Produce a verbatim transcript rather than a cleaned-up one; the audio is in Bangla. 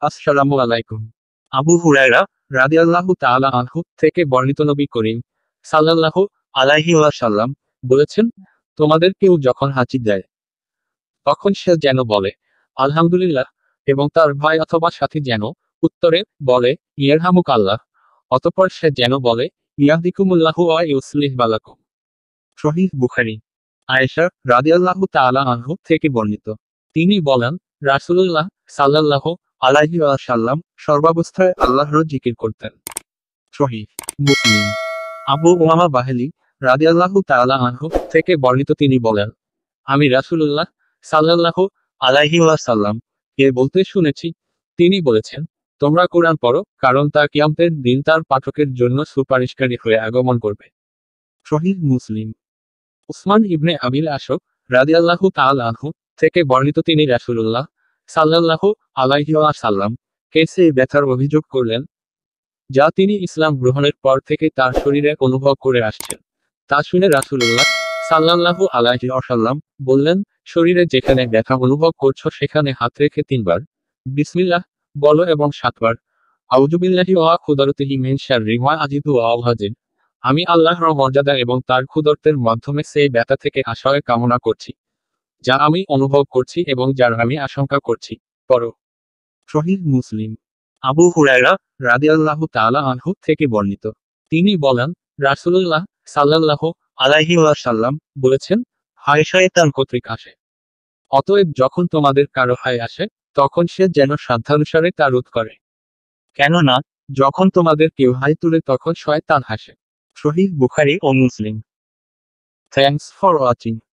আসসালামু আলাইকুম। আবু হুরায়রা রাদিয়াল্লাহু তাআলা আনহু থেকে বর্ণিত নবী করিম সাল্লাল্লাহু আলাইহি ওয়াসাল্লাম বলেছেন, তোমাদের কেউ যখন হাঁচি দেয়, তখন সে যেন বলে, আলহামদুলিল্লাহ, এবং তার ভাই অথবা সাথী যেন উত্তরে বলে, ইয়ারহামুক আল্লাহ। অতঃপর সে যেন বলে, ইয়াহদিকুমুল্লাহু ওয়া ইউসলিহ বালাকুম। সহিহ বুখারী। আয়েশা রাদিয়াল্লাহু তাআলা আনহু থেকে বর্ণিত, তিনি বলেন, রাসূলুল্লাহ সাল্লাল্লাহু আলাইহি ওয়াসাল্লাম সর্বাবস্থায় আল্লাহর জিকির করতেন। সহিহ মুসলিম। আবু উমামা বাহিলী রাদিয়াল্লাহু তাআলা আনহু থেকে বর্ণিত, তিনি বলেন, আমি রাসূলুল্লাহ সাল্লাল্লাহু আলাইহি ওয়াসাল্লাম কে বলতে শুনেছি, তিনি বলেছেন, তোমরা কোরআন পড়ো, কারণ তা কিয়ামতের দিন তার পাঠকের জন্য সুপারিশকারী হয়ে আগমন করবে। সহিহ মুসলিম। উসমান ইবনে আবিল আশক রাদিয়াল্লাহু তাআলা আনহু থেকে বর্ণিত, তিনি রাসূলুল্লাহ সাল্লাল্লাহু আলাইহি ওয়াসাল্লাম কে সেই ব্যথার অভিযোগ করলেন, যা তিনি ইসলাম গ্রহণের পর থেকে তার শরীরে অনুভব করে আসছেন। তা শুনে রাসূলুল্লাহ সাল্লাল্লাহু আলাইহি ওয়াসাল্লাম বললেন, শরীরে যেখানে ব্যথা অনুভব করছো সেখানে হাত রেখে তিনবার বিসমিল্লাহ বলো এবং সাতবার আউযুবিল্লাহি ওয়া কুদরতিহি মিন শাররি মা আজিদু ওয়া উহাজির। আমি আল্লাহর মর্যাদা এবং তার কুদরতের মাধ্যমে সেই ব্যথা থেকে আশ্রয় কামনা করছি, যা আমি অনুভব করছি এবং যার আমি আশঙ্কা করছি। পড়ো। সহিহ মুসলিম। আবু হুরায়রা রাদিয়াল্লাহু তাআলা আনহু থেকে বর্ণিত, তিনি বলেন, রাসূলুল্লাহ সাল্লাল্লাহু আলাইহি ওয়াসাল্লাম বলেছেন, হায় শয়তান কর্তৃক আসে। অতএব যখন তোমাদের কারো হায় আসে, তখন সে যেন সাধ্যানুসারে তা রোধ করে। কেননা যখন তোমাদের কেউ হাই তুলে তখন শয়তান হাসে। সহিহ বুখারী ও মুসলিম। Thanks for watching.